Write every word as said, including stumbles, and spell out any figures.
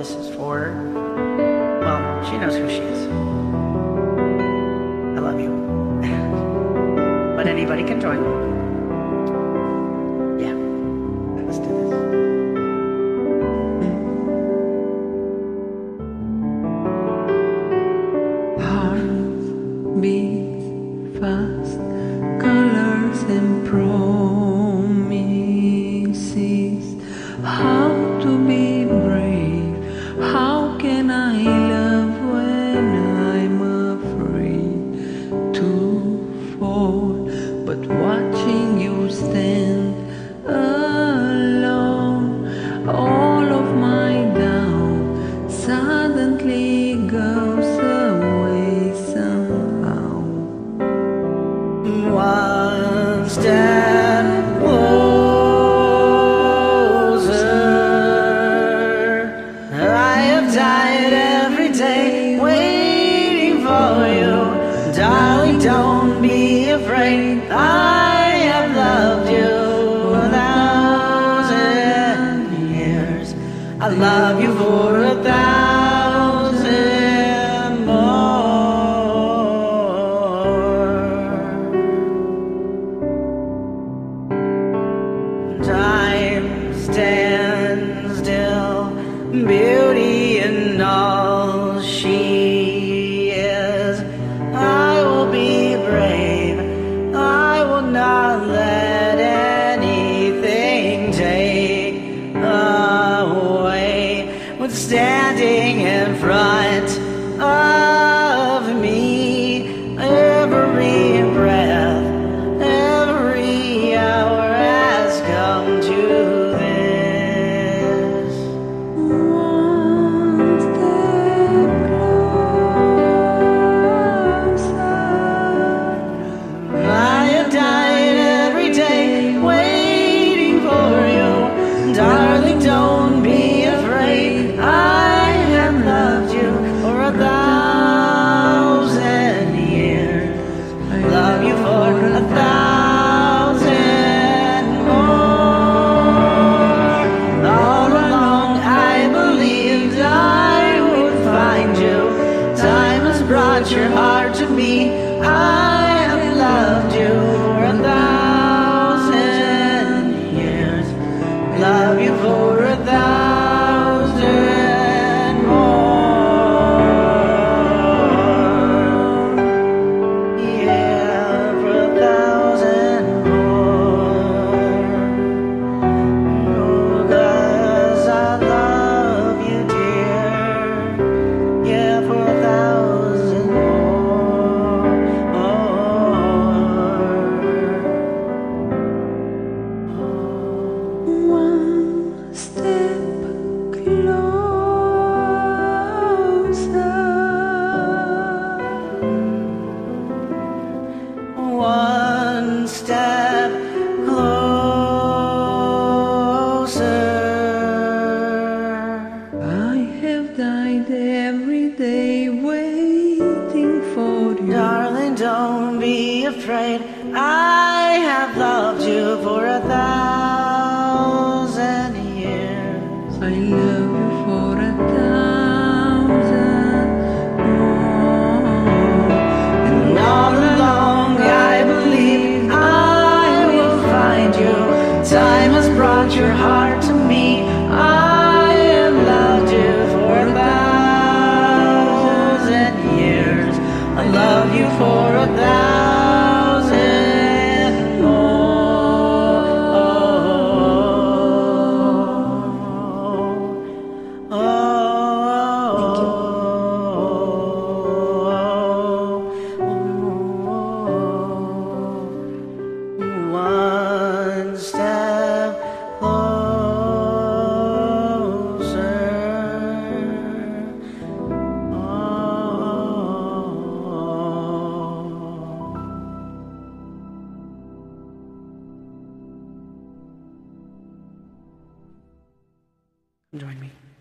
this is for, well, she knows who she is. I love you. But anybody can join. Yeah, let's do this. Heart beats fast, colors and promises. How to be brave? How can I love when I'm afraid to fall? But watching you stand alone, all of my doubt suddenly goes away somehow. One step closer. I have died every day waiting for you. Darling, don't be afraid. I have loved you a thousand years. I love you for a thousand more. Time stands still, beauty in all she is. I will be brave, I will not let anything take away what's standing in front of me. Every breath, every hour has come to this. One step closer. I have died every day waiting for you. Darling, don't be afraid. I have loved you for a thousand years. Love you for a thousand more. All along I believed I would find you. Time has brought your heart to me. I have loved you for a thousand years. Love you for a thousand more. Yeah, for a thousand more. Oh, 'cause I love you, dear. Yeah, for a thousand more. One step closer. One step closer. I have died every day waiting for you. Darling, don't be afraid. I have loved you for a thousand years. I love you for a thousand more. And all along I believe I will find you. Time has brought your heart to me. I have loved you for a thousand years. I love you for a thousand more. Oh, thank you. One step closer. Join me.